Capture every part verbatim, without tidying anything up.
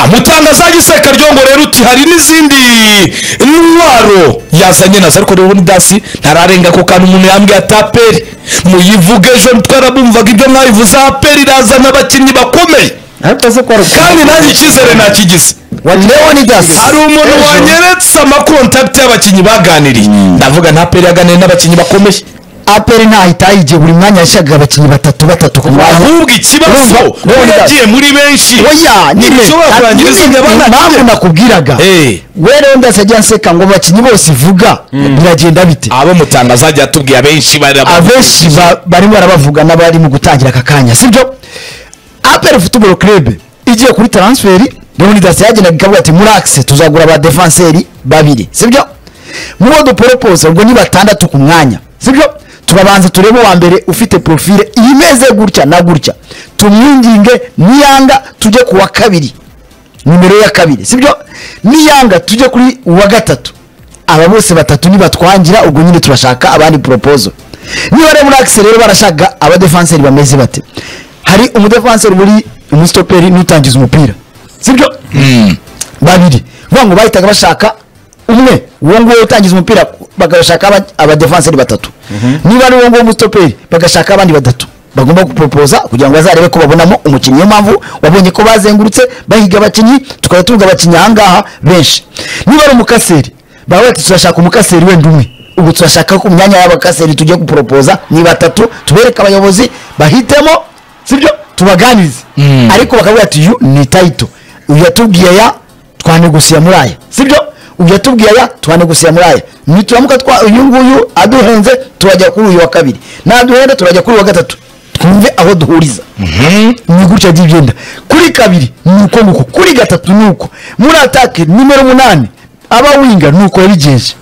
aha mutangazaji seka ryongo rero uti hari n'izindi intwaro yazanye nazo ariko rero ni dasi ntararenga ko kantu umuntu yambwiye ataperi muyivuge ejo twarabumvaga ibyo mwabivuze aperi razana abakinnyi bakomeye kandi nanjye icyizere nakigize hari umuntu wanyeretse amakontakiti y'abakinnyi baganiriye ndavuga nta peri yaganiriye n'abakinnyi bakomeye aperi ntahita yigiye buri mwanya yashakaga abakinnyi batatu batatu ku mwanya ahubwo ikibazo yagiye muri benshi oya ntibishobora kurangiriza impamvu nakubwiraga we rero ndasajya nseka ngo abakinnyi bose ivuga biragenda bite abo mutangazaji atubwiye abenshi abenshi barimo barabavuga n'abari mu gutangira aka kanya sibyo aperi football club igiye kuri transferi rero ndase yagendaga ikavuga ati muri axe tuzagura aba defenseurs babiri sibyo muri do propose ubwo ni batandatu ku mwanya sibyo turabanza turebe wa mbere ufite profile imeze gutya na gutya tumwinginge niyanga tujye kuwa kabiri numero ya kabiri sibyo niyanga tujye kuri uwa gatatu aba bose batatu ni batwangira ubwo nyine turashaka abandi proposal niba rero muri axe rero barashaka aba defenseurs bameze bate hari umudefenseur muri umustoperi n'utangiza umupira sibyo mm. babiri bango bahitaga bashaka umwe uwo ngo utangiza umupira bagashaka aba defenseurs batatu mm -hmm. niba ari uwo ngo umustoperi bagashaka abandi batatu bagomba gupropoza kugira ngo bazarebe ko babonamo umukinnyi yo mpamvu wabonye ko bazengurutse bahiga abakinnyi tukaba tuvuga abakinnyi ahangaha benshi niba ari umukaseri bawe ati turashaka umukaseri wenda umwe ubu turashaka ku myanya y'abakaseri tujye gupropoza ni batatu tubereka abayobozi bahitemo sibyo tubaganirize mm. ariko bakavuga ati yu ni title uyatubwiye ya twanegosiya muri aya sibyo uyatubwiye ya twanegosiya muri aya nituramuka twa uyu nguyu aduhenze turajya kuri uyu wa kabiri naduhenda turajya kuri uwa gatatu twumve aho duhuriza mhm ni gutya byigenda kuri kabiri nuko nuko kuri gatatu nuko muri attaque numero umunani aba winga nuko yabigenje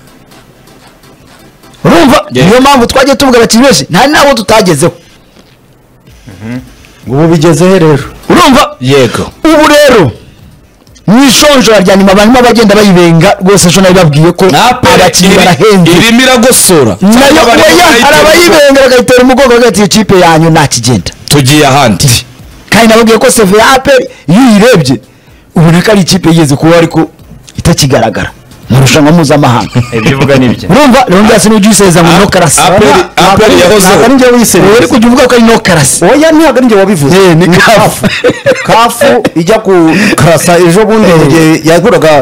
urumva niyo mpamvu twagiye tuvuga abakinnyi benshi nta nabo tutagezeho mhm ubu bigeze rero urumva yego ubu rero nishonjo rya nyuma barimo bagenda bayibenga rwose ejo nabibabwiye ko abakinnyi barahenze irimo iragosora nayo arabayibenga bagahitera umugongo bagahita ikipe yanyu nta kigenda tugiye ahandi kandi nababwiye ko seve ya aperi iyo uyirebye ubona ko ari ikipe yigeze kuba ariko itakigaragara mu rushanwa mpuzamahanga ibyo uvuga nibyo urumva rero ndase n'ujye useza ngo no karasi aperi yahoze ari njye wiseze ariko ujye uvuga ko ari no karasi oya ntabwo ari njye wabivuze eh ni kafu kafu ijya ku karasa ejo bundi yaguraga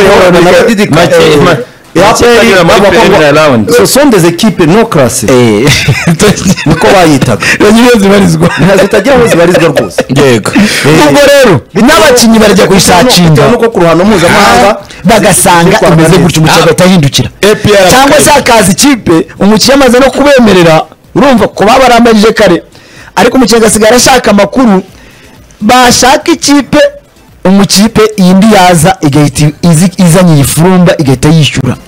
ce sont des équipes non classées eh niko bayitaga nyine zibarizwa zitagira aho zibarizwa rwose yego ubwo rero n'abakinnyi barajya kuyisacinga nuko ku ruhando mpuzamahanga bagasanga imeze gutyo mu cyagata hindukira cyangwa se akazi ikipe umukinnyi amaze no kubemerera urumva ko babarambarije kare ariko umukinnyi gasigara ashaka amakuru bashaka ikipe umukipe iyindi yaza igahita izanye ifurumba igahita yishyura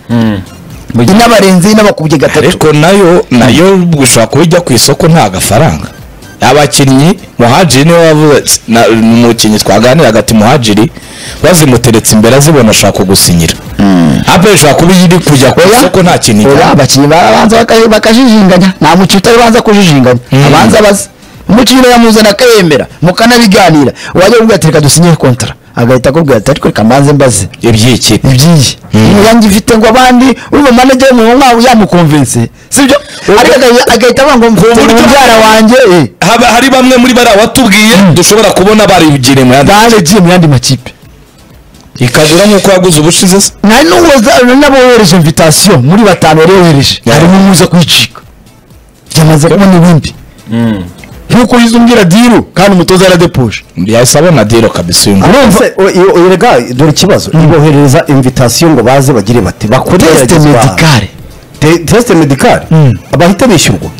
inabarenze n'abakubye gatatu ariko nayo nayo gushaka kujya ku isoko nta gafaranga abakinnyi muhajiri niwe wavuze umukinnyi twaganira hagati muhajiri bazimuteretse imbere azibona ashaka gusinyira ape ashaka kuba yiri kujya ku isoko nta kintu abakinnyi barabanza bakajijinganya nta mukinnyi utari banza kujijinganya abanza bazi umukinnyi yamuzana akayemera mukanabiganira wajya kuvuga ati reka dusinyire kontra agahita akubwira ati ariko reka mbanze mbaze ibyiki ibyiyi yanjye ifite ngo abandi urumva manager mu mwawe yamukonvince sibyo ariko agahita ava ngo mfite umubyara wanjye haba hari bamwe muri bara watubwiye dushobora kubona bari bugire mu yandi baje mu yandi makipe ikagura nkuko yaguze ubushize nari n'uwo nabohereje invitation muri batanu rehereje harimo umuza kwicika yamaze kubona ibindi nkuko yizumbira diro kandi umutoza yaradepuje yasaba na diro kabisa urumva urega dore kibazo ibohereza invitation ngo baze bagire bati bakore test medicale test medicale abahita bishyurwa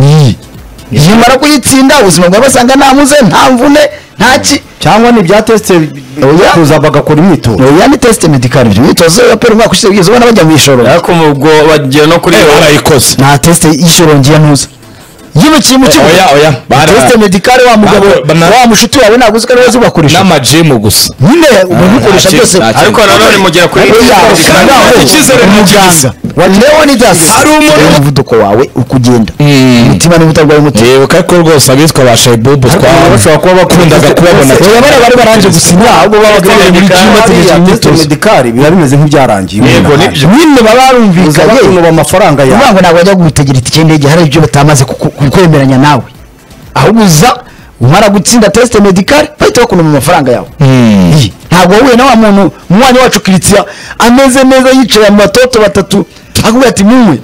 yimara kuyitsinda ubuzima bwa basanga nta muze nta mvune ntaki cyangwa ni bya test kuza bagakora imyitozo oya ni test medicale imyitozo ya pere umwaka ushize bigeze ubona bajya mu ishoro ariko mubwo bagiye no kuri barayikoze nta test y'ishoro ngiye ntuza yimukiye mu kibuga oya oya test medicale wa mugabo wa mushuti wawe naguze ko ariwe ubakoresha n'amajimu gusa nyine ubikoresha byose ariko nanone mugera kuri ikizere muganga Leonidas Hari umuntu- umuvuduko wawe ukugenda umutima n'ubutarwaye umutima yewe ko rwose abitwa ba shayibubu bashobora kuba twakundaga kubabona oya bari bari baranje gusinya ahubwo babaga bari muri gym bategereje test imyitozo medicale biba bimeze nk'ibyarangiye Yego, nibyo. nyine baba barumvikanye bakunuba amafaranga yawe uvuga ngo ntabwo bajya gutegera itike y'indege hari ibyo batamaze kuku- kukwemeranya nawe ahubwo uza umara gutsinda test medicale bahita bakunuba amafaranga yawe Iyi. ntabwo wowe na wa muntu umwanya wacu kiritira ameze neza yicaye mu batoto batatu akubwira ati muwe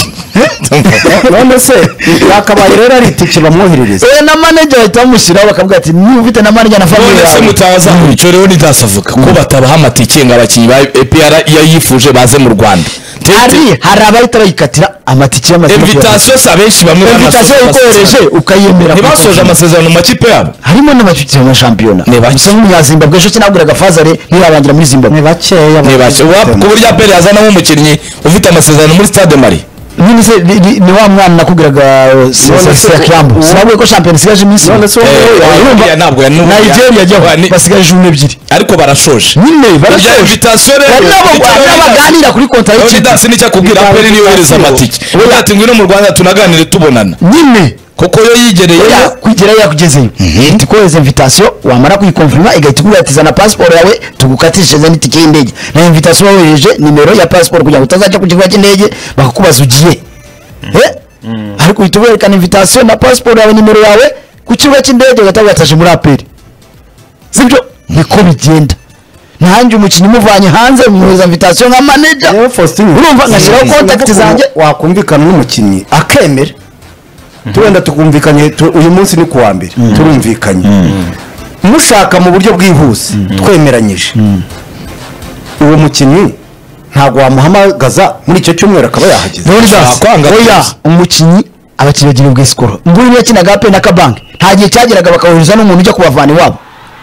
none se yakabaye rero ari itike bamwoherereza oya na manager bahita bamushyiraho bakavuga ati niba ufite na manager na famille none se yawe mutaza icyo rero ntidasavuga ko batabaha amatike ngo abakinnyi ba E P R iyo yifuje baze mu Rwanda hari hari abahita bayikatira amatike y'amazina invitation si abenshi bamwe invitation ikohereje ukayemera ntibasoje amasezerano mu makipe yabo harimo n'abafite mu shampiyona Ni bake. gusa nk'umunyazimbabwe ejo kinaguraga fazare ntirabangira muri zimbabwe ni bakeya Ni bake. Wa- ku buryo aperi yazana nk'umukinnyi ufite amasezerano muri stade Mali nyine se ni- ni- ni wa mwana nakubwiraga ya kirambo uwo- sinabwiye ko shampiyona isigaje iminsi none se Eh, wowe urumva Nigeria ntabwo yanubu- Nigeria ajyaho Wa- ni- basigaje ijuru ebyiri ariko barashoje nyine Ibya barashoje invitation rero hari n'abo- icyo hari Leonidas- n'abaganira kuri kontra y'ikipe Leonidas nicyo akubwira aperi niyo yohereza amatike uvuga ati ngwino mu Rwanda tunaganire tubonana nyine kuko yo yigereye oya kugerayo yakugezeyo ihita ikohereza invitation wamara kuyikonfirima igahita ikubwira ati zana pasiporo yawe tugukatishije n'itike y'indege na invitation wohereje nimero ya pasiporo kugira ngo utazajya ku kibuga cy'indege bakakubaza ugiye Eh? ariko uhita werekana invitation na pasiporo yawe nimero yawe ku kibuga cy'indege ugahita wataje muri aperi sibyo niko bigenda nanjye umukinnyi umuvanye hanze mwohereza invitation nka manager yewe Faustin urumva ngashyiraho contact zanjye wakumvikana n'umukinnyi akemera tuwenda tukumvikanye tu- uyu munsi ni kuwa mbere turumvikanye mushaka mu buryo bwihuse twemeranyije uwo mukinnyi ntabwo wamuhamagaza muri icyo cyumweru akaba yahageze Leonidas Kwanga oya tuzi. umukinnyi abakinnyi bagira ubwisikoro nguri niyo yakinaga pe na kabanki nta gihe cyageraga bakawohereza n'umuntu ujya kubavana iwabo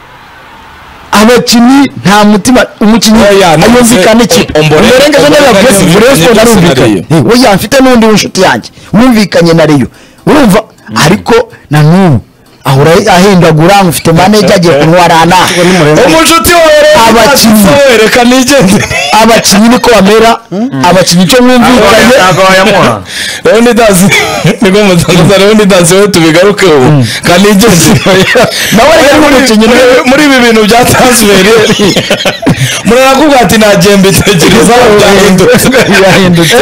abakinnyi nta mutima umukinnyi Oya, none se, ayumvikana iki o- ombore- umurengeje ombore niba neza, bwese Rayon Sport neza narumvikanye scenario. Eh, oya mfite n'undi w'inshuti yanjye wumvikanye na Rayon urumva ariko na n'ubu ahora ahindagura mufite manager agiye kuntwarana umushuti wawe rero Abakinnyi. wereka nigende abakinnyi niko bamera abakinnyi icyo mwumvikanye ntabwo wayamuha Leonidas niko mutangaza Leonidas we tubigarukeho kanigende nawe rero umukinnyi Muri- muri ibi bintu bya transfer murakubwira ati nta gihembe tegereza byahindutse yahindutse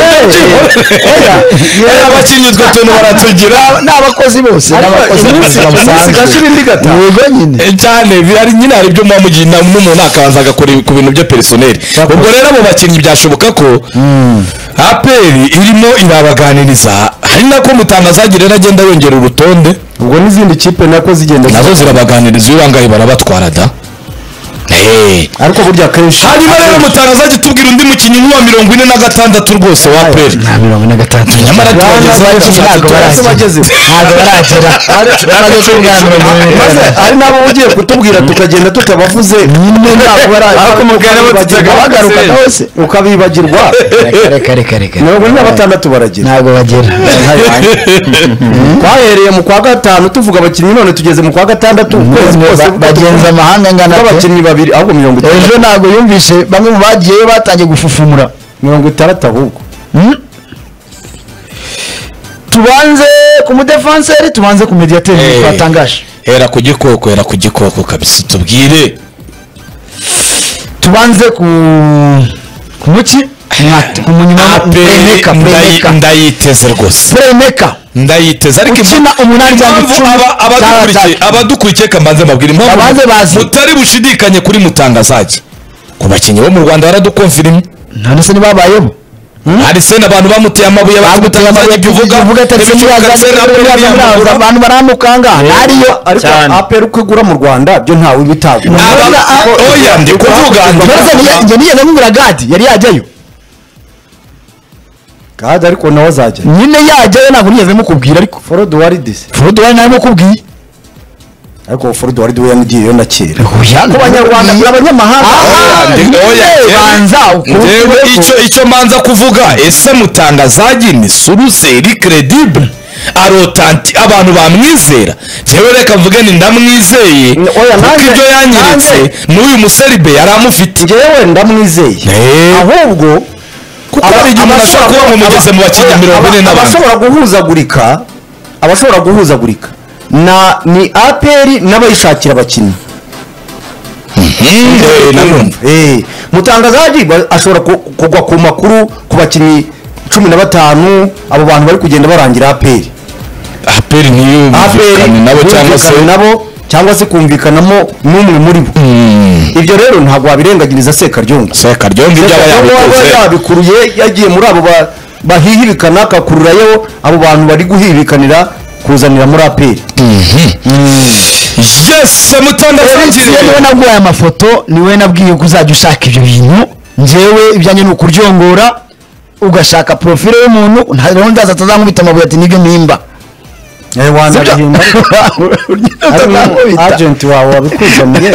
Eh, abakinnyi utwo tuntu baratugira ni abakozi bose ni abakozi iminsi- bose iminsi igashira indi igataha. yego nyine Eh, cyane bihari nyine hari ibyo muba mugira inama n'umuntu akabanza agakora ku bintu bye personel ubwo rero abo bakinnyi byashoboka ko aperi irimo irabaganiriza hari nako mutangazagira rero agenda yongera urutonde ubwo n'izindi kipe nako zigenda nazo zirabaganiriza iyo bangaye barabatwara da Eh. ariko burya akenshi hanyuma rero mutangazaje tubwira undi mukinnyi nk'uwa mirongo ine na gatandatu rwose wa aperi nta mirongo ine na gatandatu nyamara tuhageze ntabwo Ese bageze ntabwo baragera bamaze kubwira mirongo ine na maze gatandatu hari n'abo ugiye kutubwira tukagenda tutabavuze nyine ntabwo baragera ariko mugari bagaruka bagaruka bose ukabibagirwa reka reka reka mirongo ine na batandatu baragera ntabwo bagera twahereye mu kwa gatanu tuvuga abakinnyi none tugeze mu kwa gatandatu ukwezi kose bagenza amahanga angana ate? abakinnyi babiri ahubwo mirongo itandatu ejo ntabwo yumvishe bamwe mu bagiyeyo batangiye gufufumura mirongo itandatu ahubwo tubanze ku mudefanseri tubanze ku mediateri Eh. twatangaje hera ku gikoko hera ku gikoko kabisa tubwire tubanze ku ku muki Mwati- ku munyuma playmaker playmaker ndayiteze rwose playmaker ndayiteze ariko ukina umunani cyangwa impamvu icumi aba- abadukurikiye cyangwa abadukurikiye kambanze mbabwira Babanze impamvu bazi. mutari bushidikanye kuri mutangazaji ku bakinnyi bo mu Rwanda baradukonfirima none se ntibabayeho hari se n'abantu bamuteye amabuye bamutangazaji ibyo uvuga uvuga atari abantu baramukanga hariyo ariko Cyane. apera uko igura mu rwanda byo ntawe ibitagura Aba- oya ndi kuvuga ndi mbese kuvuga njye nigeze nkubwira gadi yari yajyayo kandi ariko nawe azajya nyine yajyayo ntabwo nigeze mukubwira ariko forode waridisi furudu wari nawe mukubwiye ariko forode waridi we yanigiyeyo na kera ku banyarwanda abanyamahanga Ndi- oya, banza njyewe icyo icyo manza kuvuga ese mutangazaji ni suruseri credible arotanti abantu bamwizera njyewe reka mvuge ni ndamwizeye Oya, kuko nanjye- ibyo yanyeretse nanjye- n'uyu museribe yari amufite njyewe ndamwizeye Eh. ahubwo kuko hari igihe umuntu ashobora kuba mumugeze mu bakinnyi mirongo ine n'abandi abashobora guhuzagurika abashobora guhuzagurika na ni aperi n'abayishakira abakinnyi mutangazaji ashobora kugwa ku makuru ku bakinnyi cumi na batanu abo bantu bari kugenda barangira aperi aperi ntiyumvikane nabo cyangwa se nabo cyangwa se kumvikanamo n'umwe muri bo ibyo rero ntabwo wabirengagiriza Sekaryongo Sekaryongo ibyo yabikoze yabikuruye yagiye muri abo bahihibikana akakururayo abo bantu bari guhibikanira kuzanira muri aperi yes mutangazaji niwe nabwiye aya mafoto niwe nabwiye ko uzajya ushaka ibyo bintu njyewe ibyanjye ni ukuryongora ugashaka profile y'umuntu ntaho ndaza atazankubita amabuye ati nibyo mpimba eh wanda himba agent wawe wabikuzaniye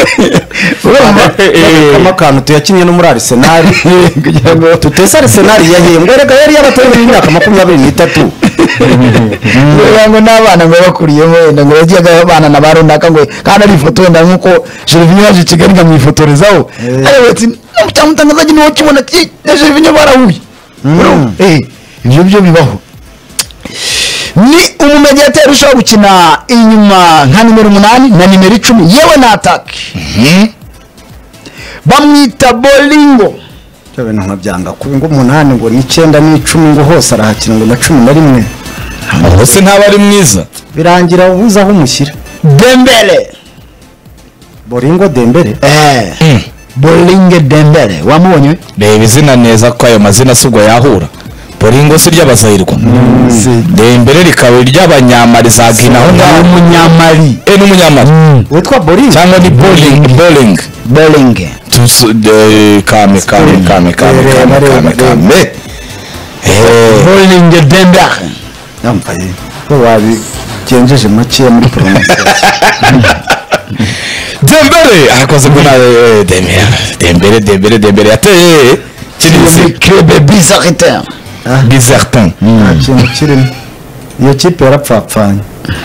kama kantu tuyakinye no muri Arsenal kugira ngo tutese Arsenal yahembwe rega yari y'abatoye mu myaka makumyabiri n'itatu ngo n'abana ngo bakuriyemo wenda ngo yagiye abana na baronaka ngo kandi ari ifoto wenda nkuko Gervinho yaje Kigali ngamwifotorezaho ayo ati mutangazaji niwo kibona ati Gervinho barahuye eh ibyo byo bibaho ni umumediateri ushobora gukina inyuma nka nimero umunani na nimero icumi yewe na attack bamwita Bolingo cyo nta byanga kuba ngo umunani ngo n'icyenda n'icumi ngo hose arahakina ngo na cumi na rimwe hose ntaba ari mwiza birangira ubuza aho umushyira Dembele Bolingo Dembele eh Bolingo Dembele wamubonye reba izina neza ko ayo mazina subwo yahura Bolingo si ry'abazahirwa Dembele rikaba ry'abanyamari za Gina aho ngaho umunyamari eh n'umunyamari witwa Bolingo cyangwa ni Boling Boling Boling tusu de kame kame kame kame kame kame eh Boling Dembele yambaye ko wabi genjeje make muri promotion Dembele akoze guna Dembele Dembele Dembele Dembele yateye kiri club bizarre bizartin ikintu kirimo iyo kipe yarapfapfanye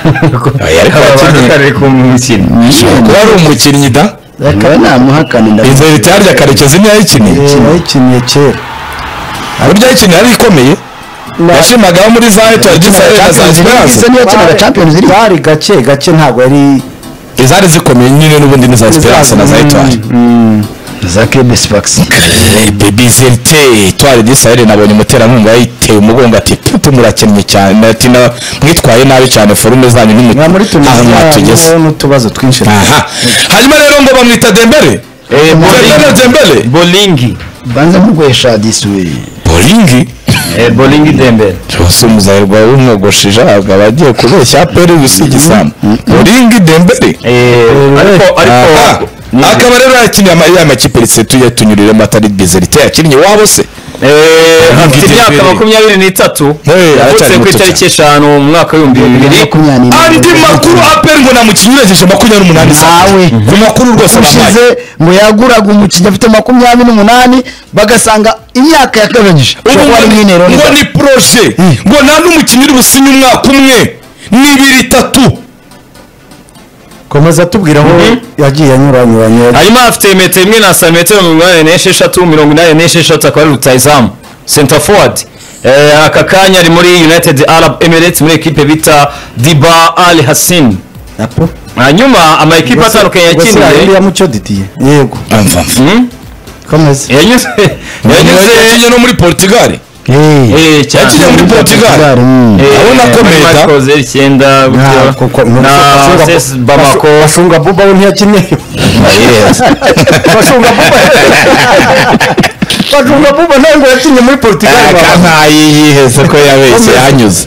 yari ku mukino kuba ari umukinnyi da akaba namuhakana ndavuga inzira cyarya Karekezi niyo yayikiniye yayikiniye kera burya yayikiniye ari ikomeye yashimagaho muri za Etoile du Sahel na Zanzibar niyo kinaga Champions League bari gake gake ntabwo yari izari zikomeye nyine n'ubundi ni za Esperance na za Etoile za Club Spax baby zerte Etoile du Sahel nabonye umuterankunga yayiteye umugongo ati putu murakinnye cyane ati mwitwaye nabi cyane forume zanyu n'umutima muri tunisia n'utubazo twinshi aha hanyuma rero ngo bamwita Dembele eh Dembele Dembele Bolingi banza mugwesha diswe Bolingi eh Bolingi Dembele cyose umuzahirwa w'umwogosheje abagiye kubeshya pere bisigisamu Bolingi Dembele eh ariko ariko akaba rero yakiniye amakipe tuye tunyuriremo atari Dezerte yakinnye wabo se eh afite imyaka makumyabiri n'itatu yavutse ku itariki eshanu mu mwaka w'ibihumbi bibiri andi makuru aperi ngo namukinyirejeje makumyabiri n'umunani sawe ku makuru rwose bashize ngo yaguraga umukinnyi afite makumyabiri n'umunani bagasanga imyaka yakabanyije ngo ni projet ngo nta n'umukinnyi uri businye umwaka umwe n'ibiri itatu komeza tubwira aho yagiye anyuranyuranye hanyuma afite metero imwe na santimetero mirongo inani n'esheshatu mirongo inani n'esheshatu akaba ari rutayizamu center forward aka kanya ari muri United Arab Emirates muri ekipe bita Diba Al Hassin hanyuma ama ekipe atandukanye yakiniye ya mucyo didiye yego komeza yanyuze yanyuze no muri Portugal eh cyane muri Portugal abona ko meta koze icyenda na Ses Bamako bashunga buba we ntiyakinye bashunga buba bashunga buba ntabwo yakinye muri Portugal nta yiheze ko yabeshye yanyuze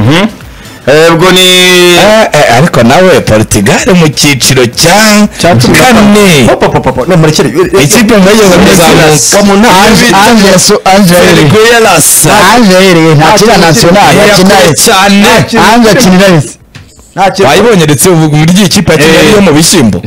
ubwo ni ariko nawe Portugal mu cyiciro cya kane no murekere ikipe ngayo wa munani Angeso Angel Guelas Angel ntakira national yakinaye cyane Angel kinirese bayibonye ndetse uvuga muri iyi kipe yakinye yo mu bishyimbo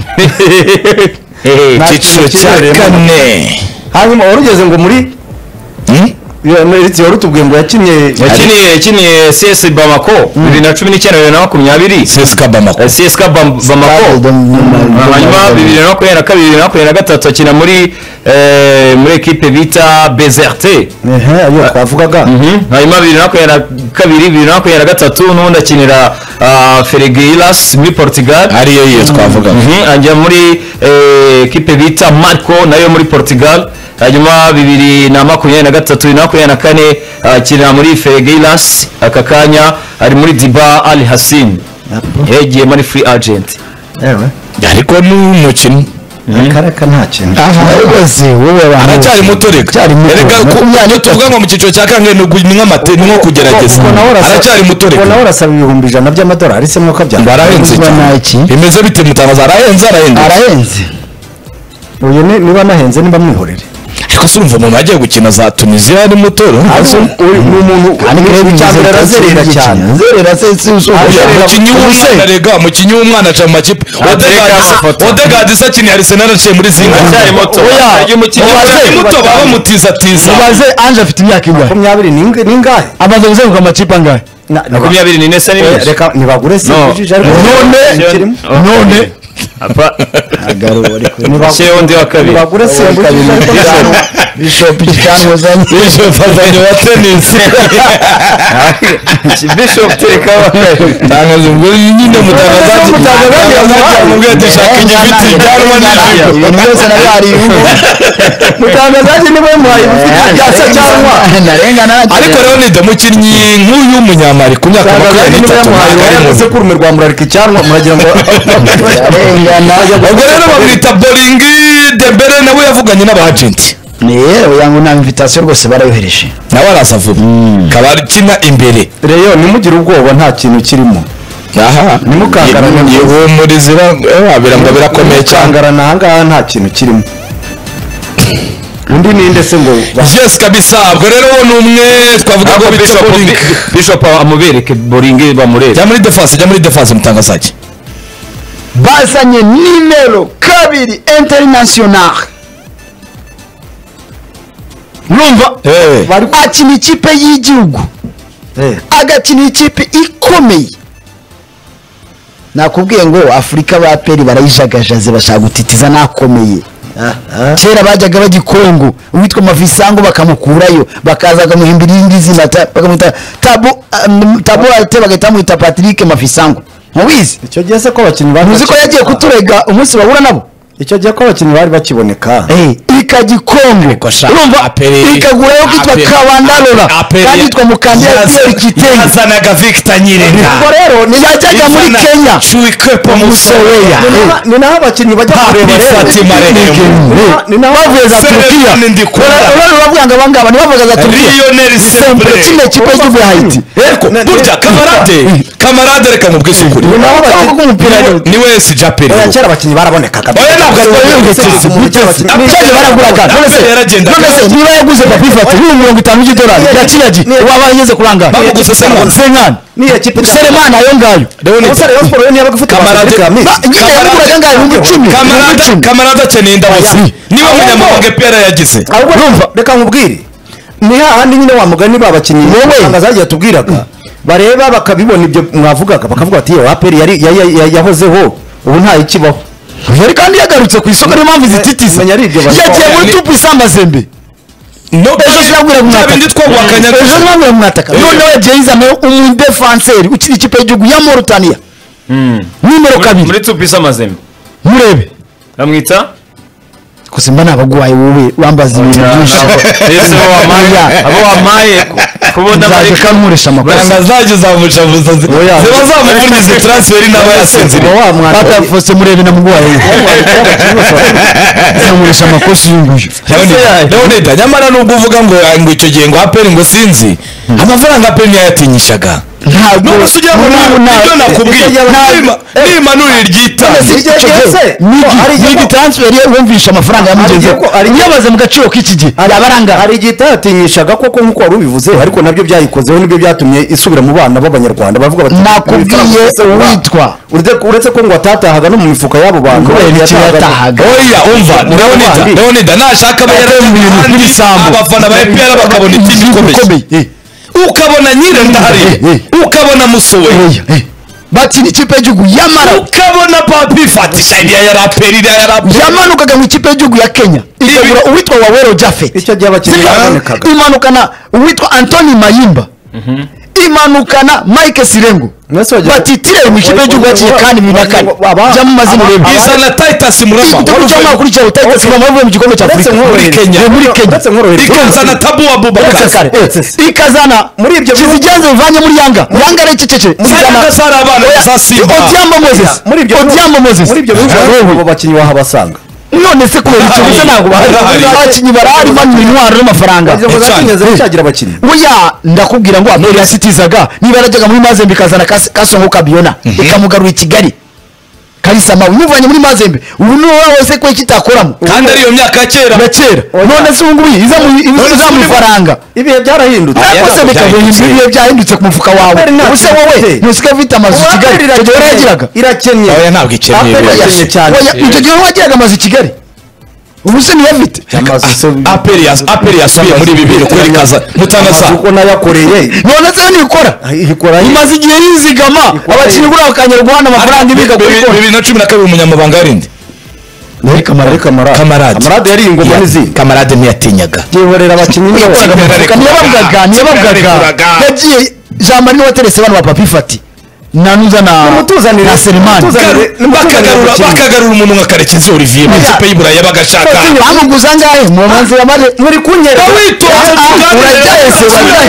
cyiciro cya kane hanyuma warugeze ngo muri Ndetse wari utubwiye ngo yakinnye yakiniye yakiniye C S Bamako bibiri na cumi n'icyenda bibiri na makumyabiri C S K Bamako C S K Bamako hanyuma bibiri na makumyabiri na kabiri bibiri na makumyabiri na gatatu akina muri eh, muri equipe bita Bezerte ehe ayo twavugaga hanyuma bibiri na makumyabiri na kabiri bibiri na makumyabiri na gatatu n'ubundi akinira Fergueiras muri Portugal ariyo yo twavugaga ajya muri equipe bita Marco nayo muri Portugal hanyuma bibiri na makumyabiri na gatatu bibiri na makumyabiri na kane akina muri Fergueiras aka kanya ari muri Diba Al Hassin yagiye muri free agent ewe ariko n'umukinnyi karaka nta kintu rwose wowe aracyari muto reka reka tuvuga ngo mu cyiciro cya kangahe ni nk'amate ni nko kugerageza aracyari muto reka nawe urasaba ibihumbi ijana by'amadolari se mwuka bya barahenze bimeze bite mutangaza arahenze arahenze arahenze uyu niba nahenze niba mwihorere ariko se urumva umuntu agiye gukina za Tunisia ni muto ni umuntu cyangwa arazerera cyane zerera se umukinnyi w'umwana rega umukinnyi w'umwana aca mu makipe Odegaard isa akiniye Arsenal aciye muri zinga cyari muto uyu mukinnyi muto baba mutiza tiza ubaze Ange afite imyaka ingahe makumyabiri n'ingahe amaze guzenguka amakipe angahe makumyabiri n'ine se ni reka nibagure se none none apa agarura ariko se undi wa kabiri nibagure se Bishop cyangwa zanye Bishop azanye wa tennis Bishop tereka tangaza ngo nyine mutangazaje mutangazaje mubwiye dushaka igifiti cyarwa n'ibyo ibintu byose nabari mutangazaje niwe muhaye byasa cyangwa narengana ariko rero ni umukinnyi nk'uyu w'umunyamari ku myaka makumyabiri n'itatu yavuze ko urume rwa murarika icyanwa muragira ngo ubwo rero bamwita Boringi Dembele nawe yavuganye n'abagenti yewe yangu na invitation rwose barayohereje nawe araza vuba kabari kina imbere rero nimugire ubwoba nta kintu kirimo aha nimukangarane yewe muri zira wabira ngo birakomeye cyane kangarana ahangaha nta kintu kirimo undi ninde se ngo yes kabisa ubwo rero ni umwe twavuga ngo Bishop Bishop amubereke Boringi bamurebe jya muri defense jya muri defense mutangazaje bazanye nimero kabiri international numva bari akina ikipe y'igihugu agakina ikipe ikomeye nakubwiye ngo Afurika ba peri barayijagajaze bashaka gutitiza nakomeye kera bajyaga bagikongo uwitwa Mafisango bakamukurayo bakaza bakamuhimbira indi zina bakamwita Tabu Tabu ate bagahita mwita Patrick Mafisango mubizi icyo gihe se ko abakinnyi bari muzi ko yagiye kuturega umunsi bahura nabo icyo gihe ko abakinnyi bari bakiboneka eh ikagikongo urumva ikagurayo kitwa Kabandalora kandi kitwa Mukandira Pierre Kitenge yazanaga Victor Nyirenda ubwo rero nibajyaga muri Kenya Chuikwepo Musoweya ni naho abakinnyi bajya kureba Fatima Rehemu ni naho bavuye za Turkiya urabona bavuga ngo abangaba ni bavuga za Turkiya Lionel Sembre kino kipe cy'u Haiti eko burya kamarade kamarade reka mubwise ukuri ni naho abakinnyi ni wese Japeri kera abakinnyi barabonekaga oya ntabwo ari baraguraga none niba yaguze papifati ni mirongo itanu y'idolari yakiyagi waba yageze kuranga baguze senkani ni equipe Selemana ayo ngayo umusore wa sport niba gufite kamarade nyine yaguraga ngayo mu icumi kamarade kamarade akeneye ndabuzi niba munyamahanga pera yagize urumva reka nkubwire ni hahandi nyine wa mugani babakinnyi wowe zagiye tubwiraga bareba bakabibona ibyo mwavugaga bakavuga ati yo aperi yari yahozeho ubu nta ikibaho yari kandi yagarutse ku isoko niyo mpamvu zititiza yagiye muri tupu isamazembe no ejo sinabwira mwataka bindi twagwakanya ejo sinabwira mwataka none we jeyizamo umudefanseri ukiri ikipe y'igihugu ya Mauritania nimero kabiri muri tupu isamazembe murebe bamwita kusimba nabaguhaye wowe wambaza ibintu byinshi ese bo wamaye abo wamaye kubona bari kamurisha amakosa banga zaje zamusha vuza ziba zamuvunize transfer n'aba yasenze wa mwana pata fose murebe namuguhaye zamurisha amakosa y'inguyu none nyamara nubwo uvuga ngo ngo icyo gihe ngo aperi ngo sinzi amafaranga aperi yayatinyishaga ntabwo none se ujya ngo nibyo nakubwiye nimanurira ryitanga ni transfer ye wumvisha amafaranga yamugezeho yabaze mu gaciro k'iki gihe yabaranga hari igitatinyishaga koko nkuko wari ubivuze ariko nabyo byayikozeho nibyo byatumye isubira mu bana b'abanyarwanda bavuga bati nakubwiye witwa uretse ko ngo atatahaga no mu mifuka y'abo bantu yatahaga oya umva Leonida Leonida nashaka abayarabisambu abafana ba E P R bakabona ikintu gikomeye ukabona nyirendahari ukabona musowe bati ikipe y'igihugu yamara ukabona papi fatisha iriya yaraperira yarapera yamanukaga mu ikipe y'igihugu ya Kenya ikabura uwitwa Wawero Jafet icyo gihe abakinnyi babonekaga imanukana uwitwa Anthony Mayimba imanukana Mike Sirengo bati tire mu ikipe y'igihugu yaciye kandi binakane jamu mazina rebe izana Titus Murama utuma kuri cyo Titus Murama avuye mu gikombe cya Afrika muri Kenya muri Kenya ikazana Tabu Abubakar ikazana muri ibyo bizigenze bivanye muri Yanga Yanga ari cecece izana sara abana za Simba Odiambo Moses muri ibyo Odiambo Moses muri ibyo bihugu bakinnyi wahabasanga none se kubera icyo gusa ntabwo bahari abakinnyi barahari mani intwaro n'amafaranga cyagira abakinnyi oya ndakubwira ngo Aperi yasitizaga niba yarajyaga muri Mazembe ikazana Kasongo Kabiona ikamugarura i Kigali Kalisa Mawe umuvanye muri Mazembe ubu ni wowe wese ko kitakoramo kandi ari iyo myaka ya kera ya kera none se ubu iza mu mafaranga ibihe byarahindutse akose bikaguhindura ibihe byahindutse ku mufuka wawe ubuse wowe ntusika vita amazu Kigali icyo gihe yaragiraga irakennye oya ntabwo ikennye cyane icyo gihe wagiraga amazu Kigali ubuse niyo vite Aperi Aperi yasubiye muri bibiri kwerekaza mutanasa uko nayakoreye none se nikora ikora imaze igihe yizigama abakinnyi buri bakanyera guhana amafaranga ibiga kuri bibiri na cumi na kabiri umunyamabanga yarindi muri kamarade kamarade kamarade yari ingoma n'izindi kamarade ntiyatinyaga yihorera abakinnyi ntiyababwaga ntiyababwaga yagiye Jean Marie waterese bano ba Papi Fati nanuza na mutuzanira Selemani bakagarura bakagarura umuntu nka Karekezi Olivier mu kipe y'Iburayi y'abagashaka bamuguza ngahe mu manzi yamaze muri kunyera witonze urajyaese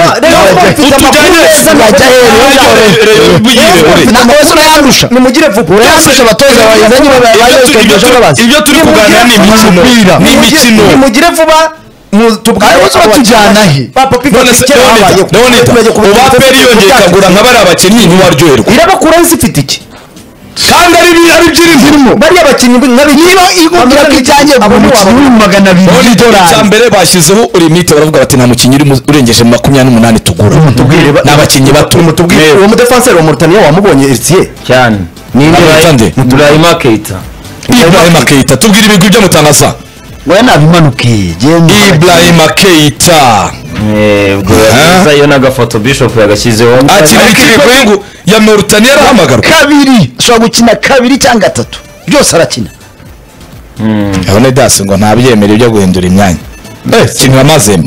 urajyaese nimugire vuba urayandusha abatoza bayizanye babaye ibyo turi kuganira ni imikino ni imikino nimugire vuba tubwire batujyana he uba Aperi yongeye kagura nka bari abakinnyi ntiwaryoherwa irabakuraho zifite iki kandi ari ari byirimo bari abakinnyi niba igubwira ko ijyanye ku mukinnyi magana abiri y'idolari cya mbere bashyizeho limite baravuga bati nta mukinnyi urengeje makumyabiri n'umunani tugura n'abakinnyi bato uwo mudefanseri wa Mauritania wamubonye Eritier cyane ni Ndande Ibrahima Keita Ibrahima Keita tubwire ibigwi byo mutanasa we nabimanuke Ibrahima Keita eh ubwo yazayo n'agafoto Bishop yagashyizeho ati ikigwengu ya Mauritania arahamagara kabiri ashobora gukina kabiri cyangwa gatatu byose arakina abone dasi ngo ntabyemere byo guhindura imyanya eh kinwa Mazembe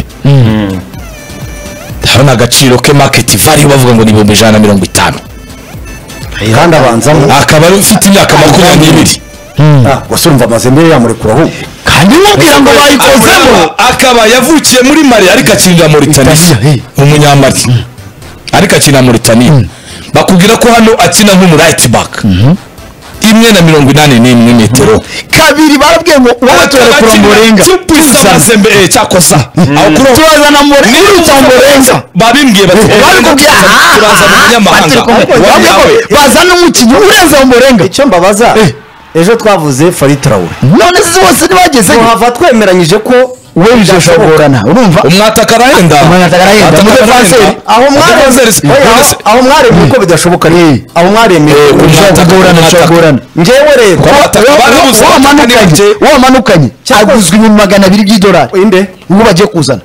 ndabona agaciro ke market value bavuga ngo ni ibihumbi ijana na mirongo itanu kandi abanzamo akaba ari ufite imyaka makumyabiri n'ibiri gusa urumva Mazembe yamurekuraho kandi mubwira ngo bayikozemo akaba yavukiye muri Mali ariko akinira Mauritania umunyamali ariko akina Mauritania bakubwira ko hano akina nk'umu right back imwe na mirongo inani n'imwe metero kabiri barabwiye ngo wowe turekura Morenga tupisa Mazembe eh cyakosa aho kuro turazana Morenga babimbwiye bati babikubwiye turazana umunyamahanga bazana umukinnyi urenze Morenga icyo mbabaza ejo twavuze Fari Traore none se bose nibageze hava twemeranyije ko we bizashobora urumva umwataka arahenda umwataka arahenda mu defanseri aho mware aho mware uko bidashoboka ni aho mware kumwatagorana cyagorana ngewe rero wamanukanye wamanukanye aguzwe mu magana abiri y'idolari inde ubu bagiye kuzana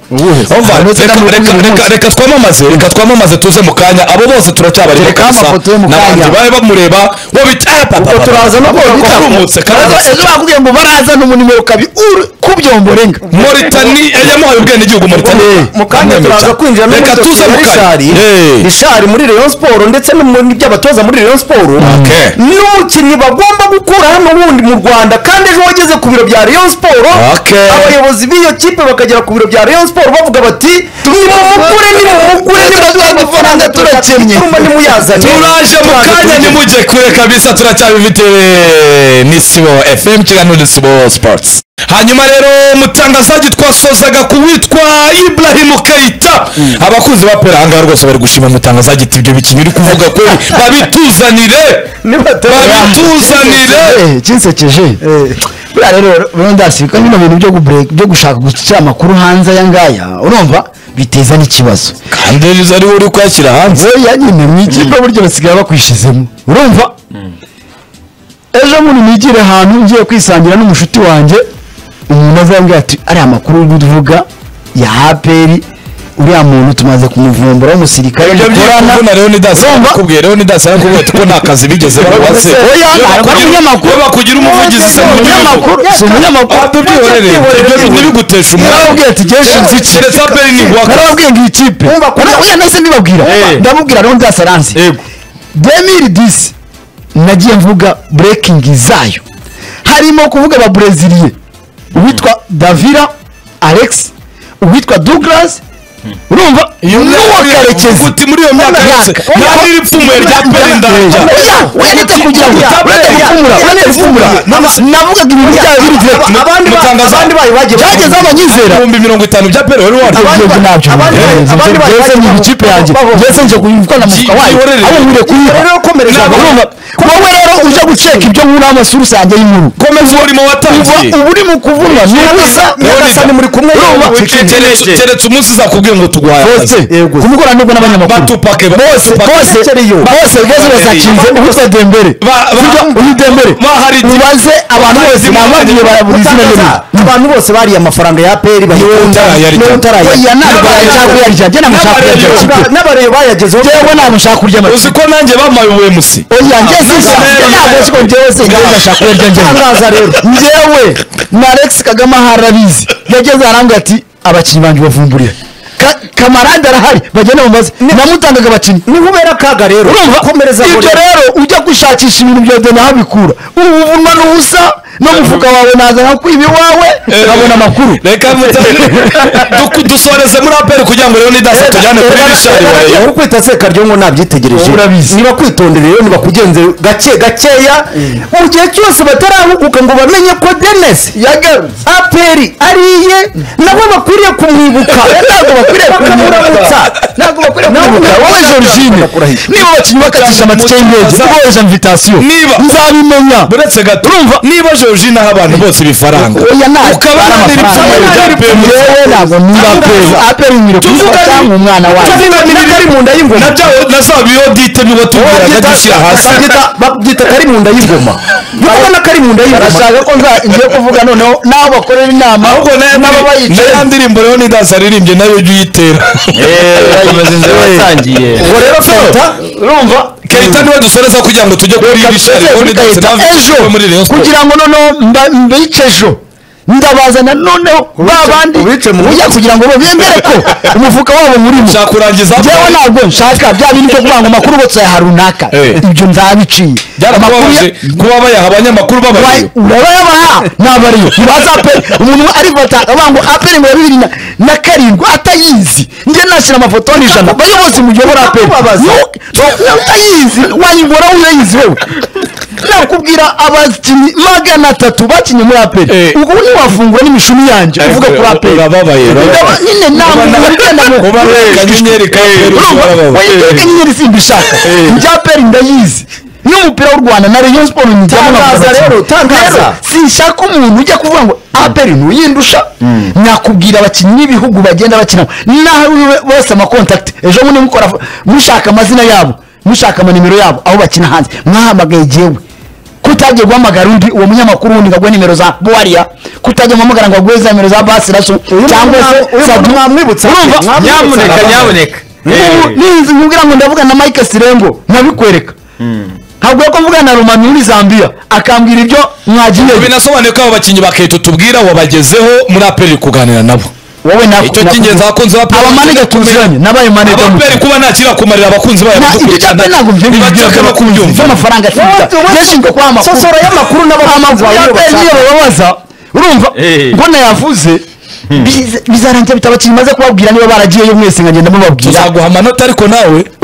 reka reka twamamaze reka twamamaze tuze mu kanya abo bose turacyabari reka amafoto yo mu kanya babe bamureba wo bita papa turaza no kurumutse kandi ejo bakubwiye ngo barazana umunimero kabi kubyomborenga Mauritania yamuhaye ubwene gihugu Mauritania mu kanya turaza kwinjira no reka tuze mu kanya Richard muri Rayon Sport ndetse no mu by'abatoza muri Rayon Sport n'umukinnyi bagomba gukura hano wundi mu Rwanda kandi ejo wageze ku biro bya Rayon Sport abayobozi b'iyo kipe bakagera ku biro bya Rayon Sport bavuga bati niba mukure niba mukure niba amafaranga turakennye turaje mu kanya nimujye kure kabisa turacyabifite n'Isibo F M kiganiro n'Isibo Sports. hanyuma rero mutangazaji twasozaga ku witwa Ibrahim Keita abakunzi ba pera ahangaha rwose bari gushima mutangazaji ati ibyo bikinyi uri kuvuga ko babituzanire babituzanire kinsekeje buriya rero bondasi kandi bino bintu byo break byo gushaka guca amakuru hanze aya ngaya urumva biteza n'ikibazo kandi nizo ari uri kwakira hanze oya nyine mu ikipe buryo basigaye bakwishizemo urumva ejo muri nigire ahantu ngiye kwisangira n'umushuti wanjye umuntu azambwira ati ari amakuru uvuga ya aperi uriya muntu tumaze kumuvumbura w'umusirikare dukorana na rero nidasakubwira rero nidasakubwira ko nta kazi bigeze babaze oya ntabwo ari umunyamakuru bakugira umuvugizi se umunyamakuru si umunyamakuru tubyihorere ibyo ntibigutesha umwanya narababwiye ati jeshi nziki keretse aperi ni gwaka narababwiye ngo ikipe oya nahise mbibabwira ndamubwira rero ndasaranze demiri disi nagiye mvuga breaking zayo harimo kuvuga aba Brazilian uwitwa Davira Alex uwitwa Douglas urumva n'uwo Karekezi uti muri iyo myaka yose ntabwo iri pfumuye rya peri ndanja oya nita kugira ngo uretse gupfumura uretse gupfumura navugaga ibintu byayo biri direct abandi abandi bayo bagiye byageze abanyizera ibihumbi mirongo itanu bya peri wari waryo nabyo abandi bayo ni ikipe yanjye ndetse nje kuyivuga na mufuka wayo abo nkure kuyiba rero komereza urumva wowe rero uje guceka ibyo nkuru amasuru sanjye y'inkuru komeza urimo watangiye ubu uri mu kuvuga n'ubusa nyagasani muri kumwe keretse umunsi uzakubwira ngo tugwaye kumukora nubwo n'abanyamakuru batupake bose bose bose bose bazakinze uwitwa Dembele uyu Dembele ubaze abantu bose nababwiye barabura izina rye abantu bose bariye amafaranga ya aperi bayikunda oya ntabwo yashaka kuyarya njye namushaka kuyarya n'abareba bayagezeho jewe namushaka kurya amafi uzi ko nanjye bamaye uwe musi oya njye sisa ntabwo siko njyewe se njyewe ndashaka kuyarya njye tangaza rero njyewe na Alex Kagame harabizi yageze arambwira ati abakinnyi banjye bavumburiye kamarade arahari bagenda mumaze namutangaga abakinnyi ni kubera kaga rero komereza ibyo rero ujya gushakisha ibintu byose nahabikura ubuvunwa n'ubusa no mufuka wawe nazana kwiba iwawe ukabona amakuru reka dusoreze muri aperi kugira ngo rero nidasa tujyane kuri rishari wayo uko kwita se karyo ngo nabyitegereje niba kwitondera rero niba kugenze gake gakeya mu gihe cyose batarahuguka ngo bamenye ko Dennis yagarutse aperi ariye nabo bakwiriye kumwibuka ntabwo bakwiriye kumwibuka ntabwo bakwiriye kumwibuka wowe Georgine niba abakinnyi bakatisha amatike y'indege uboheje invitation nzabimenya buretse gato urumva niba Georgine aho abantu bose bifaranga oya ntabwo ukabona yewe ntabwo niba aperi aperi nyire kufata mu mwana wawe kari mu nda y'ingoma nazabiyo dite niba tubwiraga dushyira hasi babyita kari mu nda y'ingoma urabona kari mu nda y'ingoma arashaka ko ngiye kuvuga noneho naho bakorera inama ahubwo nayo ndirimbo rero nidasa aririmbye nayo ujye uyitera bakomeza inzira batangiye ubwo rero Keita urumva Keita niwe dusoreza kugira ngo tujye kuri rishari ejo kugira ngo noneho mbice ejo ndabazana noneho babandi ujya kugira ngo bemere ko umufuka wabo murimo nshaka kurangiza jewe ntabwo nshaka bya bintu byo kuvuga ngo amakuru bose ya runaka ibyo nzabiciye byarakubabaje kuba bayaha abanyamakuru babariyo urabayabaha nabariyo ntibaza aperi umuntu arifata avuga ngo aperi ngo ya bibiri na karindwi atayizi njye nashyira amafoto n'ijana bayobozi muyobora aperi utayizi wayigora uyayizi wewe nakubwira abakinnyi magana atatu bakinye muri aperi ubwo uri wafungura n'imishumi yanjye uvuga kuri aperi urababaye nyine ntabwo ugenda mu kuba akanyenyeri ka aperi urababaye akanyenyeri simbishaka njya aperi ndayizi n'umupira w'u Rwanda na Rayon Sport njyamo tangaza rero tangaza sinshaka umuntu ujya kuvuga ngo aperi ntuyindusha nakubwira abakinnyi b'ibihugu bagenda bakina naho bose ama contact ejo bundi mukora mushaka amazina yabo mushaka amanimero yabo aho bakina hanze mwahamagaye jewe kutagiye guhamagara undi uwo munyamakuru wundi ngagwe nimero za Buaria kutagiye guhamagara ngo agwe za nimero za Basiraso cyangwa se Sadu mwamwibutsa nyamuneka nyamuneka ninzi nkubwira ngo ndavuga na Mike Sirengo nabikwereka ntabwo ko mvuga na Romani muri Zambia akambwira ibyo mwagiye binasobanuye ko abo bakinnyi bakahita tubwira wabagezeho muri aperi kuganira nabo wowe nako icyo cy'ingenzi abakunzi ba aperi abamanega tuziranye nabaye manega mu aperi kuba nakira kumarira abakunzi bayo dukurikirana ntabwo byumva no kubyumva amafaranga afite yashinzwe kwa amakuru sosoro y'amakuru n'abakunzi bawe babaza urumva mbona yavuze bizarangira bitabakinnyi maze kubabwira niba baragiyeyo mwese nkagenda mubabwira tuzaguha amanota ariko nawe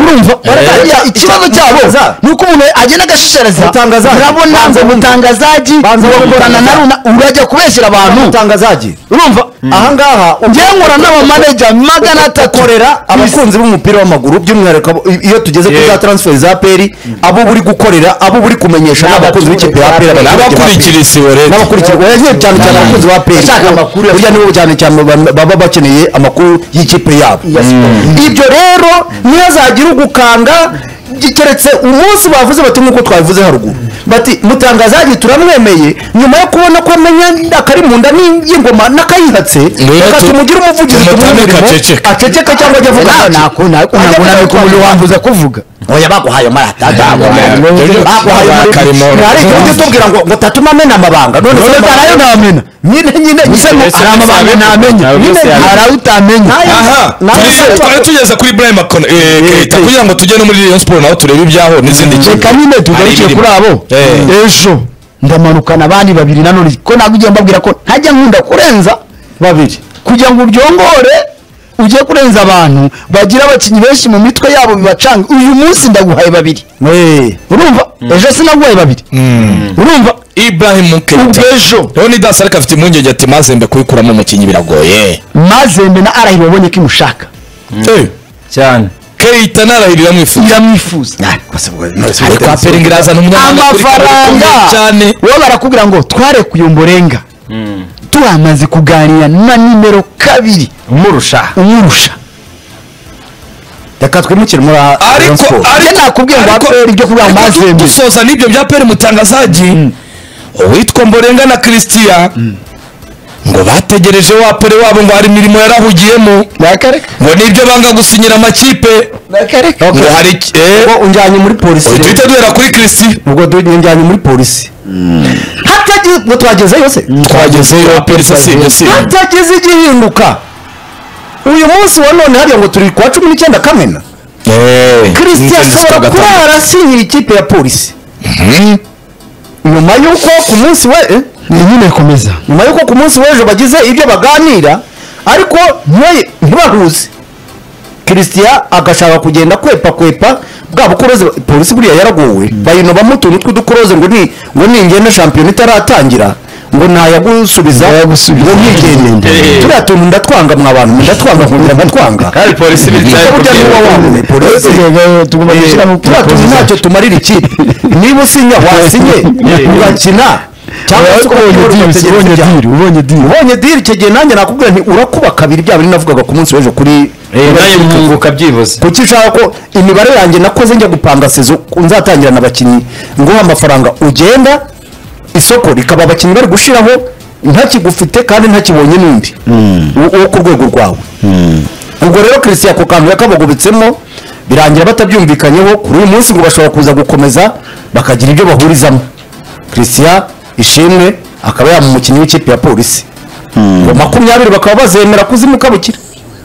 urumva baratangira ikibazo cyabo nuko umuntu agenda agashishiriza urabona ngo mutangazaji bakorana na runa urajya kubeshyira abantu mutangazaji urumva ahangaha ngiye nkora n'aba manager magana atatu korera abakunzi b'umupira w'amaguru by'umwihariko iyo tugeze kuri za transfer za peri abo buri gukorera abo buri kumenyesha n'abakunzi b'ikipe ya peri n'abakurikira isibo rero n'abakurikira cyane cyane abakunzi ba peri burya nibo cyane cyane baba bakeneye amakuru y'ikipe yabo ibyo rero ntihazagira ugukanga keretse umunsi bavuze bati nk'uko twabivuze haruguru bati mutangazaji turamwemeye nyuma yo kubona ko amenya akari mu nda y'ingoma n'akayihatse reka tumugire umuvugizi tumwumvirimo aceceka cyangwa ajya avuga ntabwo umuntu wambuza kuvuga oya baguhaye marata baguhaye marata tubwira ngo ngo tatuma amena amabanga none se nayo namena nyine nyine ari amabanga ntamenya hari utamenya aha twari tugeze kuri Brian Makona Keita kugira ngo tujye no muri Rayon Sport naho turebe ibyaho n'izindi kintu reka nyine tugarukiye kuri abo ejo ndamanukana abandi babiri nanone ko ntabwo ugiye mbabwira ko ntajya nkunda kurenza babiri kugira ngo ubyongore ugiye kurenza abantu bagira abakinnyi benshi mu mitwe yabo bibacanga uyu munsi ndaguhaye babiri urumva ejo sinaguhaye babiri urumva Ibrahim Keita ejo Leonidas ariko afite impungenge ati Mazembe kuyikuramo umukinnyi biragoye Mazembe na Arahiro babonye ko imushaka cyane Keita narahirira mwifuza iramwifuza ariko aperingira azana umwana amafaranga cyane wowe barakubwira ngo twarekuye umborenga turamaze kuganira na nimero kabiri umurusha umurusha reka twimukire muri ariko ariko nakubwiye ngo aperi ibyo kuvuga Mazembe dusoza n'ibyo bya peri mutangazaji uwitwa Mborenga na Christian ngo bategereje wa pere wabo ngo hari imirimo yarahugiyemo ngo nibyo banga gusinyira amakipe ngo hari ngo unjyanye muri polisi tuhita duhera kuri Christian ubwo dunjyanye muri polisi hatagize ngo twagezeyo se twagezeyo polisi si hatagize igihinduka uyu munsi wa none hariya ngo turi kwa cumi n'icyenda Kamena Christian ashobora kuba yarasinyiye ikipe ya polisi nyuma y'uko ku munsi we ni nyine komeza nyuma y'uko ku munsi w'ejo bagize ibyo baganira ariko ntibahuze Christian agashaka kugenda kwepa kwepa bwa bukuroze polisi buriya yaragowe bayinobamo utuntu tw'udukuroze ngo ni ngo ningene shampiyona itaratangira ngo ntayagusubiza ngo ntigende turiya tuntu ndatwanga mwa bantu ndatwanga nkongera ndatwanga kandi polisi bitari kubyina polisi tugomba gushyira mu turiya tuntu ntacyo tumarira ikipe niba usinya wasinye ugakina cyangwa se ubonye diri ubonye diri ubonye diri icyo gihe nanjye nakubwira nti urakuba kabiri bya bindi navugaga ku munsi w'ejo kuri nayo mwunguka byibuze kuki ushaka ko imibare yanjye nakoze njya gupanga sezo nzatangira n'abakinnyi nguha amafaranga ugenda isoko rikaba abakinnyi bari gushiraho ntakigufite kandi ntakibonye n'undi wo ku rwego rwawe ubwo rero Christian ako kantu yakabagobetsemo birangira batabyumvikanyeho kuri uyu munsi ngo bashobora kuza gukomeza bakagira ibyo bahurizamo Christian ishimwe akaba yamu umukinnyi w'ikipe ya polisi ngo makumyabiri bakaba bazemera kuzimukabukira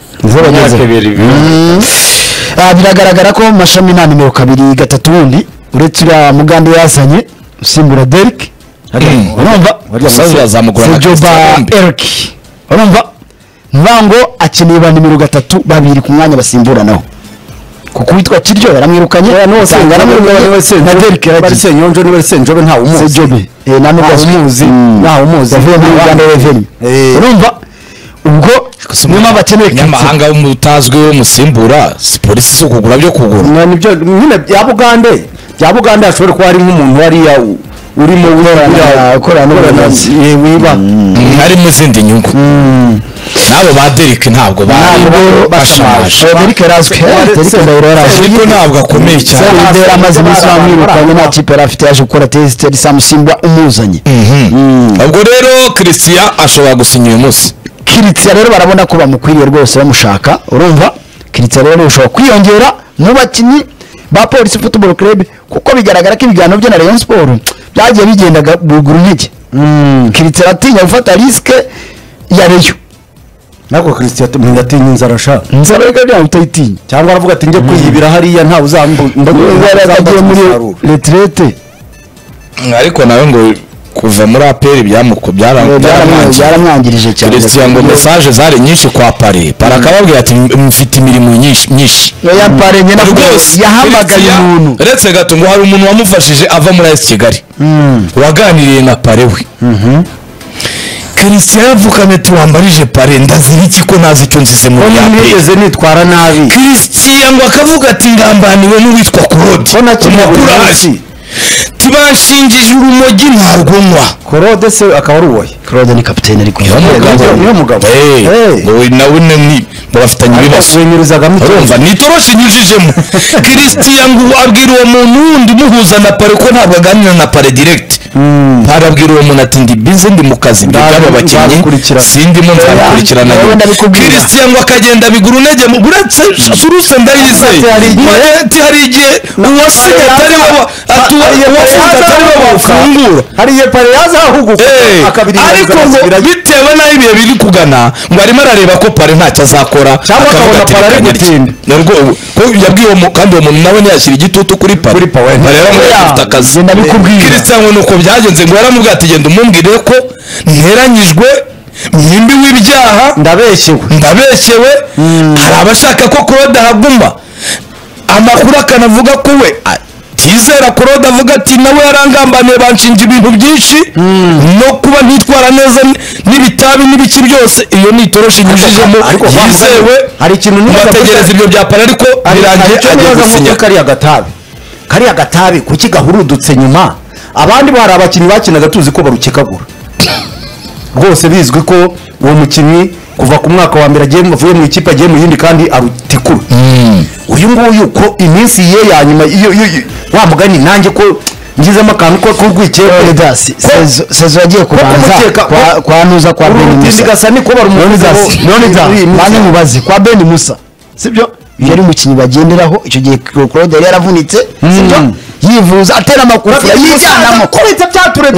biragaragara ko mashami nta nimero kabiri gatatu wundi uretse uriya mugande yazanye usimbura Derek urumva Sejoba Eric urumva nvango akeneye ba nimero gatatu babiri ku mwanya basimburanaho kuko witwa Kiryo yaramwirukanye nose ngaramwirukanye wese na Derek yaragize Senyonjo niwe Senjobe nta umuzi Sejobe eh nano umuzi nta umuzi avuye muri Uganda Revenue urumva ubwo nyuma bakeneye nyamahanga w'umutazwe w'umusimbura polisi zo kugura byo kugura nibyo nyine bya Bugande bya Bugande ashobora kuba ari nk'umuntu wari ya urimo ukorana wiba hari mu zindi nyungu nabo ba Derek ntabwo bashamaje Derek razwe Derek ndayirora ariko ntabwo akomeye cyane ndera amaze iminsi bamwirukanye nta kipe yari afite yaje gukora test risamusimba umuzanye ubwo rero Christian ashobora gusinya uyu munsi Christian rero barabona ko bamukwiriye rwose bamushaka urumva Christian rero ushobora kwiyongera mu bakinnyi ba Police Football Club kuko bigaragara ko ibiganiro byo na Rayon Sport byagiye bigendaga buguru ntege Christian atinya gufata riske ya Rayon nako Christian tumwatinya inzara sha inzara reka bya utayitinya cyangwa aravuga ati nje kwiyibira hariya nta uzambu ndagiye muri retraite ariko nawe ngo kuva muri aperi byamuko byaramwangirije cyane Christian ngo message zari nyinshi kwa pare para akababwira ati mfite imirimo nyinshi nyinshi ya pare nyina yahamagaye umuntu uretse gato ngo hari umuntu wamufashije ava muri A S Kigali waganiriye na pare we Christian yavukanye tuwambarije pare ndazira iki ko nazi icyo nzize mu yapeze nitwara nabi Christian ngo akavuga ati ngambaniwe n'uwitwa Claude bona kimurazi tibashingije urumogi ntabwo nywa Claude se akaba ari uwoye Claude ni kapiteni ariko niyo mugabo eh nawe ni bafitanye ibibazo urumva nitoroshi nyujijemo Christian ngo abwira uwo muntu wundi muhuza na pare ko ntabwo aganira na pare direct parabwira uwo muntu ati ndi busy ndi mu kazi byaba bakinnyi sindi mu nzakurikirana Christian ngo akagenda bigura unege mu buretse suruse ndayizeye ati hari igihe uwasigaye atari baba atuwa atari baba ufungura hari igihe pare yaza ahuguka akabiri ariko bitewe naho ibihe biri kugana ngo arimo arareba ko pare ntacyo azakora cyangwa akabona pare ari gutinda narwo ko yabwiye mu kandi uwo muntu nawe ntiyashyira igitutu kuri pare kuri pare rero ngo afite akazi ndabikubwira Christian ngo nuko byagenze ngo yaramubwira ati genda umumbwire ko nteranyijwe mwimbi w'ibyaha ndabeshyewe ndabeshyewe hari abashaka ko Claude ahaguma amakuru akanavuga ko we tizera Claude avuga ati nawe yarangambaniye banshinja ibintu byinshi no kuba ntitwara neza n'ibitabi n'ibiki byose iyo ni itoroshi nyujijemo yizewe hari ikintu nibategereza ibyo bya pare ariko birangiye agiye gusinya kariya gatabi kariya gatabi kuki gahurudutse nyuma abandi bari abakinnyi bakinaga tuzi ko barukekagura rwose bizwi ko uwo mukinnyi kuva ku mwaka wa mbere agiye avuye mu ikipe agiye mu yindi kandi arutikura uyu nguyu ko iminsi ye ya nyuma iyo wa mugani nanjye ko ngizemo akantu ko kurwikeye dasi sezo sezo yagiye kubanza kwa nuza kwa Ben Musa gasa ni ko barumuzi none da banye mubazi kwa Ben Musa sibyo yari umukinnyi bagenderaho icyo gihe Claude yari yaravunitse sibyo yivuza atera amakuru yijyanamo kubitse byaturebe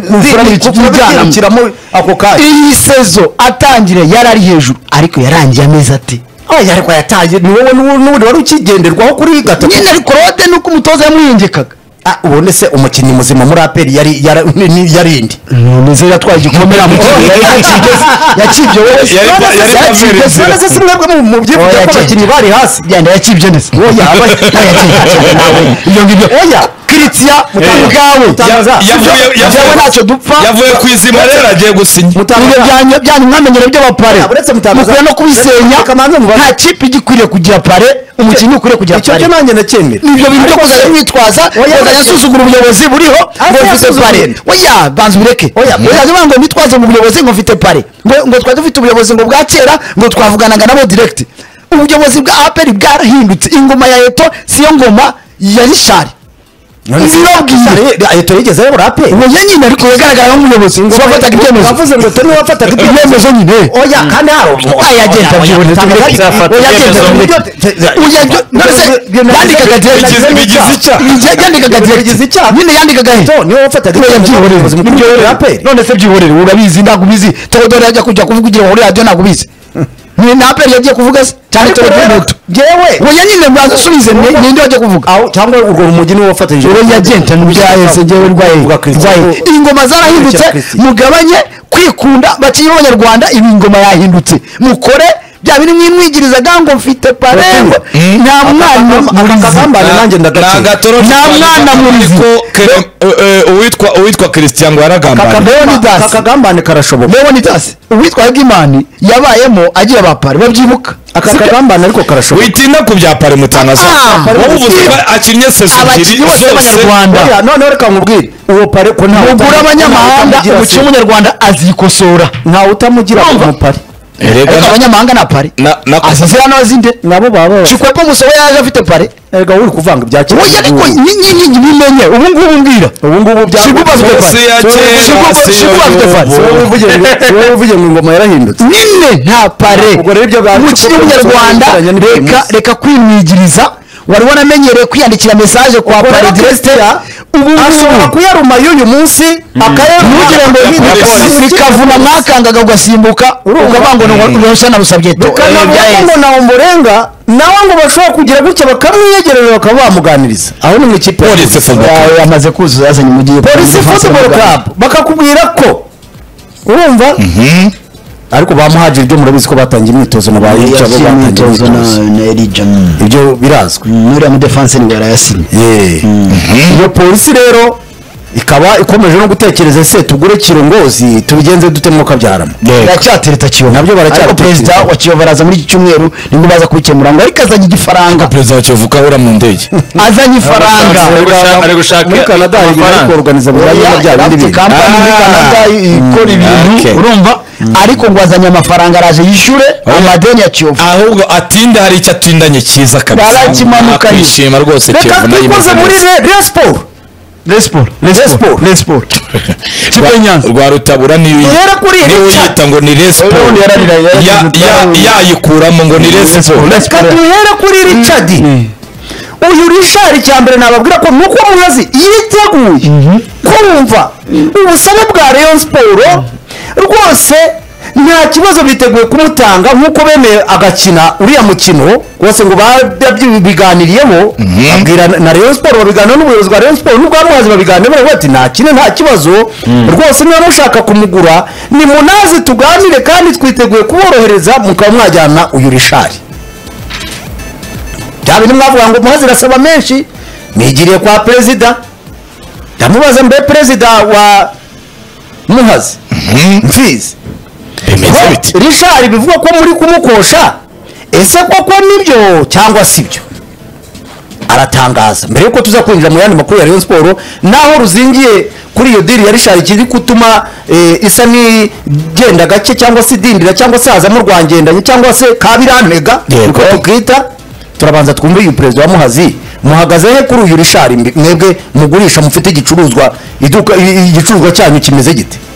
yijyanamo ako kaje iyi sezo atangire yarari hejuru ariko yarangiye amezi ati oya ariko yataye ni wowe n'ubundi wari ukigenderwaho kuri gatatu nyine ariko Claude nuko umutoza yamwiyengekaga ubone se umukinnyi muzima muri aperi yari yarindi none yatwaye igikomera mu yakibye wowe yari se simwebwe mu byifuzo y'abakinnyi bari hasi yanda yakibye ndetse oya iyo ngibyo oya Christian mutangawe yavuye ntacyo dupfa yavuye ku izima rero agiye gusinya ibyo byanyu mwamenyere by'abapare mukwiye no kubisenya nta kipe igikwiriye kugira pare umukinnyi ukwiriye kugira pare icyo nanjye nacyemera ibyo bintu byo kuzajya mwitwaza kuzajya susugura ubuyobozi buriho ngo mfite pare oya banza ubireke oya oya ngo nitwaze mu buyobozi ngo mfite pare ngo ngo twari dufite ubuyobozi ngo bwa kera ngo twavuganaga nabo direct ubuyobozi bwa aperi bwarahindutse ingoma ya Eto siyo ngoma ya Rishari Eto yigeze ayobora aperi uwo nyine ariko yagaragara nk'umuyobozi ngo wafataga ibyemezo bavuze ngo Eto niwe wafataga ibyemezo nyine oya kandi hari oya agenda byibonetse oya agenda oya yandikaga direct yandikaga direct nyine yandikaga Eto niwe wafataga ibyemezo mukuru wa aperi none se byihorere urabizi ntabwo ubizi Decoder yajya kujya kuvugira muri radio ntabwo ubizi ni na aperi yagiye kuvuga se cyane telefoneto jewe oya nyine mwaza subize ni ndi waje kuvuga aho cyangwa urwo rumujyi niwe wafatanyije oya agenda n'ubyahese jewe rwaye rwaye ingoma zarahindutse mugabanye kwikunda bakiye abanyarwanda ibi ingoma yahindutse mukore bya biri mwimwigirizaga ngo mfite parengo nta mwana akagambane nanjye ndagace nta mwana muri ko uwitwa uwitwa Christian ngo yaragambane akagambane karashoboka Leonidas uwitwa Hagimani yabayemo agira abapare babyibuka akagambane ariko karashoboka witinda ku bya pare mutangaza wowe uvuze ko akinnye sesubiri zose Rwanda none reka nkubwire uwo pare ko nta ugura abanyamahanga umukinnyi w'umunyarwanda azikosora nta utamugira umupare erega abanyamahanga na pare asazira n'abazinde nabo baba Chikwepo Musobe yaje afite pare erega uri kuvanga ibya kera oya ariko nyinyi bimenye ubu ngubu mbwira ubu ngubu bya Shikuba afite pare Shikuba afite pare wowe uvuye mu ngoma yarahindutse nyine nta pare umukinnyi w'umunyarwanda reka reka kwimwigiriza wari wanamenyereye kwiyandikira message kwa pare direct ashobora kuyaruma y'uyu munsi ntugire ngo rikavuna mwakangaga ugasimbuka ukavuga ngo ntushya nabusabye to bikanavuga ngo nawe umurenga nawe ngo bashobora kugira gutya bakamwiyegerera bakaba bamuganiriza aho ni mu ikipe yamaze kuzuza yazanye mu gihe polisi football club bakakubwira ko urumva ariko bamuhajira ibyo murabizi ko batangiye imyitozo na bayica bo imyitozo na Elija ibyo birazwi muri mu defense ni barayasinye iyo polisi rero ikaba ikomeje no gutekereza se tugure kirongozi tubigenze dute mu kabyarama baracyatereta Kiyovu nabyo baracyatereta perezida wa Kiyovu araza muri iki cyumweru nibwo baza kubikemura ngo ariko azanye igifaranga perezida wa Kiyovu kahura mu ndege azanye ifaranga ari gushaka muri Canada ari organiza bijyanye na bya bindi bintu kampani muri Canada ikora ibintu urumva ariko ngo azanye amafaranga araje yishure amadeni ya Kiyovu ahubwo atinde hari icyo atindanye cyiza kabisa barakimanuka yishima rwose Kiyovu nayo imeze muri Real Sport Resport, Resport, Resport. Kipe Nyanza. Rwa Rutabura ni Rero kuri ni yita ngo ni Resport. Ya yayikuramo ngo ni Resport. Katuhere kuri Richard. Uyu Richard cyambere nababwira ko nuko muhazi yiteguye. Kumva ubusabe bwa Rayon Sport rwose nta kibazo biteguye kumutanga nkuko bemeye agakina uriya mukino rwose ngo babyibiganiriyeho abwira na Rayon Sport babiganira n'ubuyobozi bwa Rayon Sport n'ubwo amuhazi babiganira baravuga ati nta kine nta kibazo rwose niba mushaka kumugura ni munazi tuganire kandi twiteguye kuborohereza mukaba mwajyana uyu Richard bya bintu mwavuga ngo muhazi rasaba menshi nigiriye kwa perezida ndamubaza mbe perezida wa muhazi mfizi Richard bivuga ko muri kumukosha ese koko nibyo cyangwa sibyo aratangaza mbere yuko tuza kwinjira mu yandi makuru ya Rayon Sport naho ruzingiye kuri iyo deal ya Richard kiri gutuma isa ni genda gake cyangwa se dindira cyangwa se hazamo rwangendanye cyangwa se kabirantega uko tukita turabanza twumve uyu perezida wa muhazi muhagaze he kuri uyu Richard mwebwe mugurisha mufite igicuruzwa iduka igicuruzwa cyanyu kimeze gite